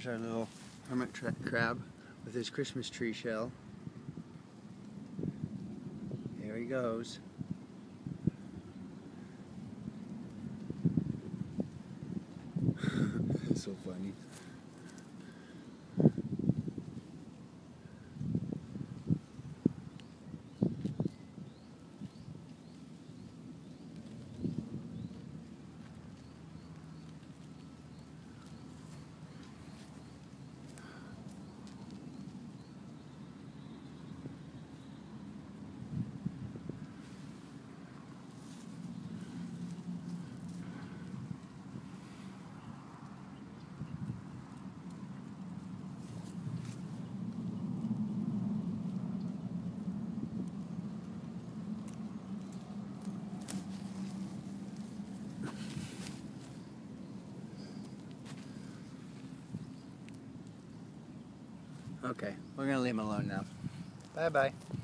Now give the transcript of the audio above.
There's our little hermit crab with his Christmas tree shell. There he goes. It's so funny. Okay, we're gonna leave him alone now. Bye-bye.